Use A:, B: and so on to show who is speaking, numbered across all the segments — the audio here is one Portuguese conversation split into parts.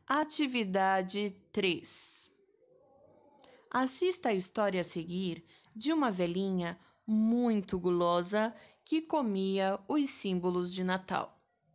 A: Atividade 3. Assista a história a seguir de uma velhinha muito gulosa que comia os símbolos de Natal.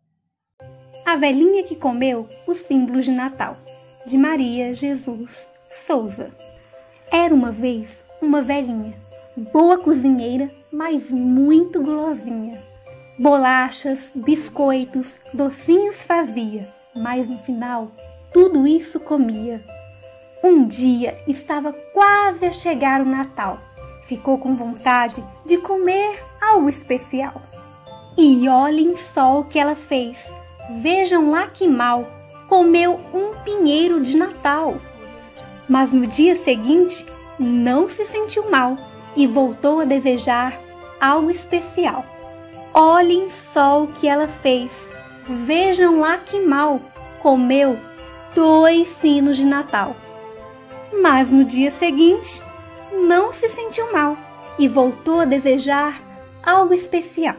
B: A velhinha que comeu os símbolos de Natal, de Maria Jesus Souza. Era uma vez uma velhinha, boa cozinheira, mas muito gulosinha. Bolachas, biscoitos, docinhos fazia, mas no final tudo isso comia. Um dia estava quase a chegar o Natal. Ficou com vontade de comer algo especial. E olhem só o que ela fez. Vejam lá que mal, comeu um pinheiro de Natal. Mas no dia seguinte não se sentiu mal e voltou a desejar algo especial. Olhem só o que ela fez. Vejam lá que mal, comeu 2 sinos de Natal. Mas no dia seguinte não se sentiu mal e voltou a desejar algo especial.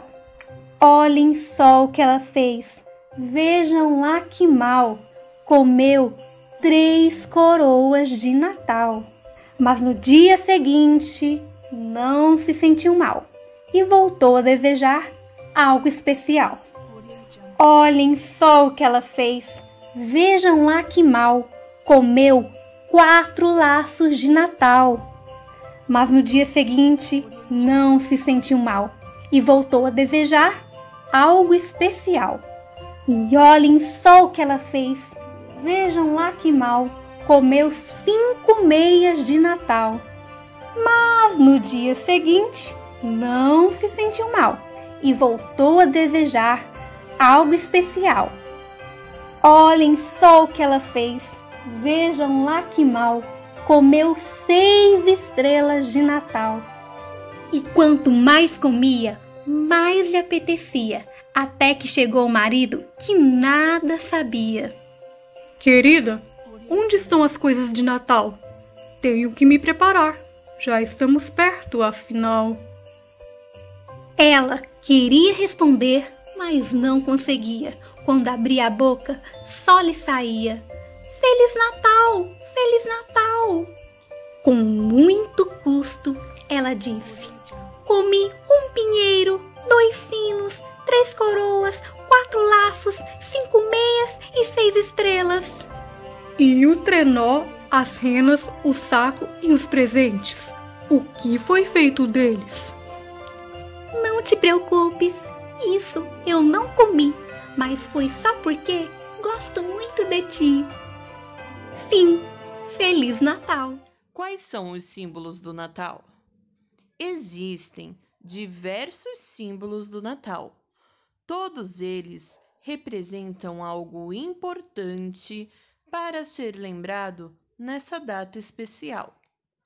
B: Olhem só o que ela fez. Vejam lá que mal, comeu 3 coroas de Natal. Mas no dia seguinte não se sentiu mal e voltou a desejar algo especial. Olhem só o que ela fez. Vejam lá que mal, comeu 4 laços de Natal. Mas no dia seguinte não se sentiu mal e voltou a desejar algo especial. E olhem só o que ela fez. Vejam lá que mal, comeu 5 meias de Natal. Mas no dia seguinte não se sentiu mal e voltou a desejar algo especial. Olhem só o que ela fez. Vejam lá que mal, comeu 6 estrelas de Natal. E quanto mais comia, mais lhe apetecia, até que chegou o marido que nada sabia.
C: Querida, onde estão as coisas de Natal? Tenho que me preparar. Já estamos perto, afinal.
B: Ela queria responder, mas não conseguia. Quando abria a boca, só lhe saía: Feliz Natal! Feliz Natal! Com muito custo, ela disse: Comi um pinheiro, 2 sinos, 3 coroas, 4 laços, 5 meias e 6 estrelas.
C: E o trenó, as renas, o saco e os presentes? O que foi feito deles?
B: Não te preocupes, isso eu não comi, mas foi só porque gosto muito de ti. Fim. Feliz Natal!
A: Quais são os símbolos do Natal? Existem diversos símbolos do Natal. Todos eles representam algo importante para ser lembrado nessa data especial.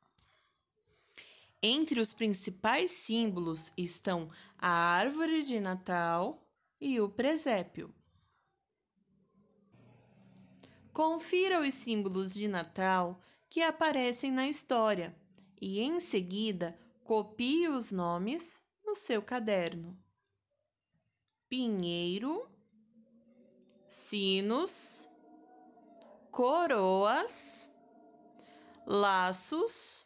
A: Entre os principais símbolos estão a árvore de Natal e o presépio. Confira os símbolos de Natal que aparecem na história e, em seguida, copie os nomes no seu caderno: pinheiro, sinos, coroas, laços,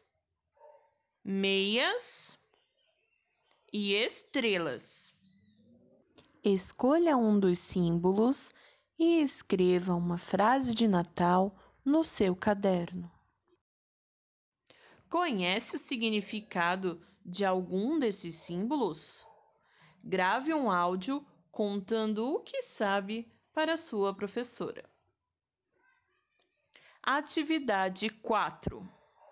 A: meias e estrelas. Escolha um dos símbolos e escreva uma frase de Natal no seu caderno. Conhece o significado de algum desses símbolos? Grave um áudio contando o que sabe para sua professora. Atividade 4.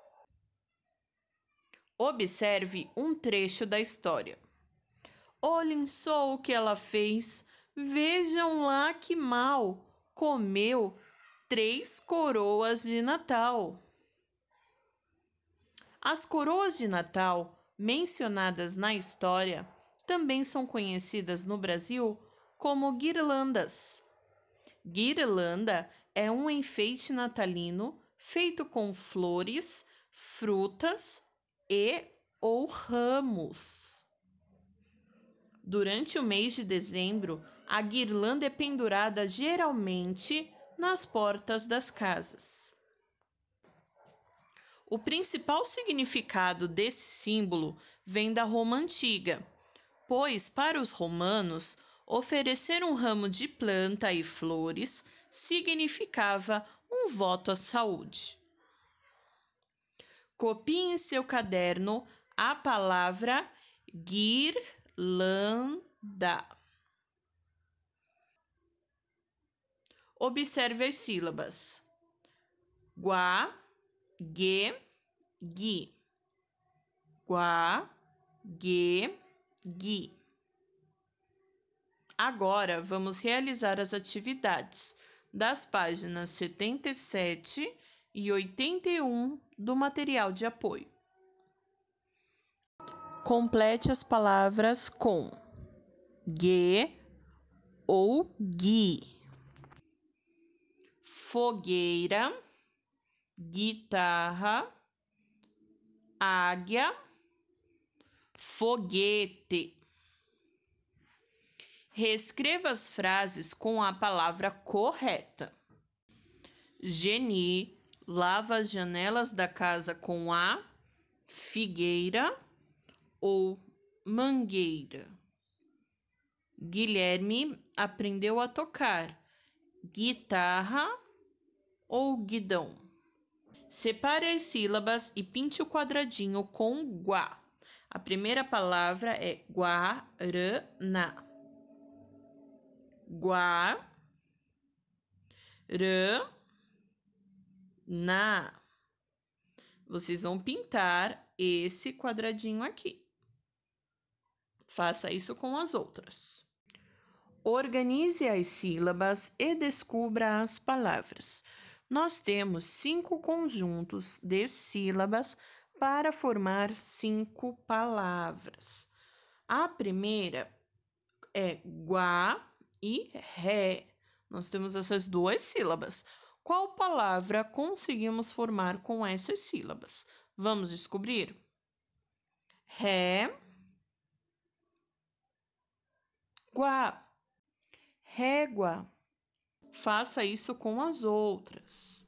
A: Observe um trecho da história. Olhem só o que ela fez. Vejam lá que mal, comeu 3 coroas de Natal. As coroas de Natal, mencionadas na história, também são conhecidas no Brasil como guirlandas. Guirlanda é um enfeite natalino feito com flores, frutas ou ramos. Durante o mês de dezembro, a guirlanda é pendurada geralmente nas portas das casas. O principal significado desse símbolo vem da Roma antiga, pois para os romanos, oferecer um ramo de planta e flores significava um voto à saúde. Copie em seu caderno a palavra guirlanda. Observe as sílabas: guá, gue, gui. Guá, gue, gui. Agora, vamos realizar as atividades das páginas 77 e 81 do material de apoio. Complete as palavras com gue ou gui. Fogueira, guitarra, águia, foguete. Reescreva as frases com a palavra correta. Geni lava as janelas da casa com a figueira ou mangueira. Guilherme aprendeu a tocar guitarra ou guidão. Separe as sílabas e pinte o quadradinho com guá. A primeira palavra é guaraná. Guaraná. Vocês vão pintar esse quadradinho aqui. Faça isso com as outras. Organize as sílabas e descubra as palavras. Nós temos 5 conjuntos de sílabas para formar 5 palavras. A primeira é guá e ré. Nós temos essas 2 sílabas. Qual palavra conseguimos formar com essas sílabas? Vamos descobrir? Ré, guá. Régua. Faça isso com as outras.